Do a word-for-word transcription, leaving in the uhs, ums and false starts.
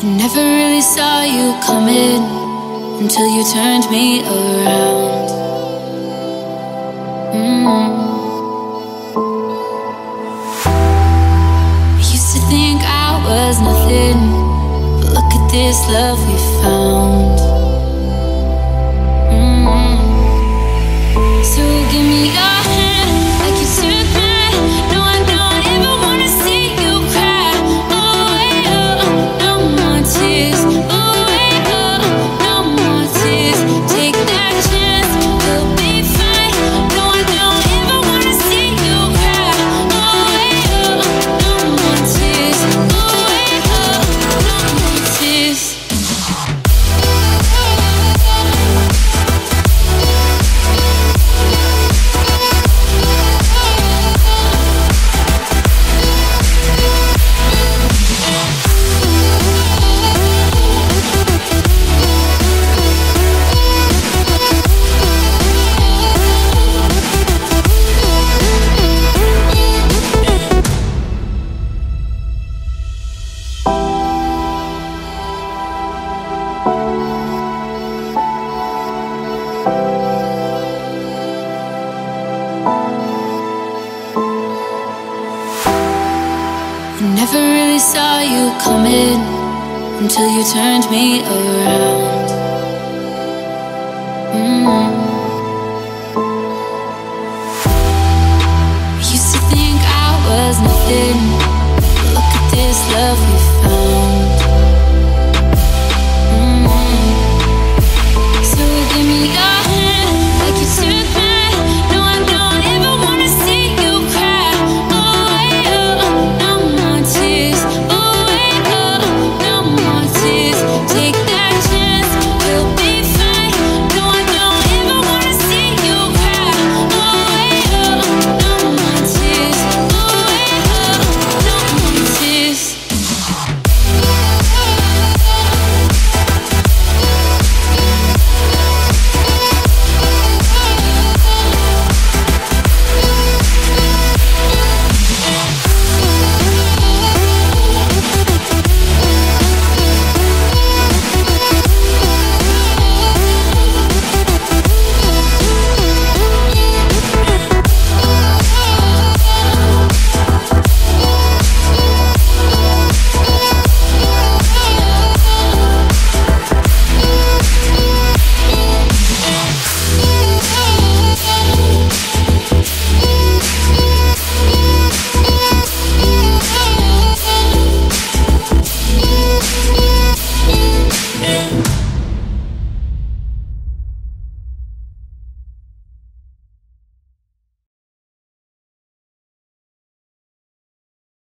I never really saw you coming until you turned me around. mm. I used to think I was nothing, but look at this love we found. mm. So give me your hand like you took mine. No, I don't ever wanna see you cry. Oh, wait, oh, no more tears. Oh, wait, oh, no more tears. Take that chance, we'll be fine. No, I don't ever wanna see you cry. Oh, wait, oh, no more tears. Oh, wait, oh, no more tears. I never really saw you coming until you turned me around. mm. I used to think I was nothing, but look at this love we found.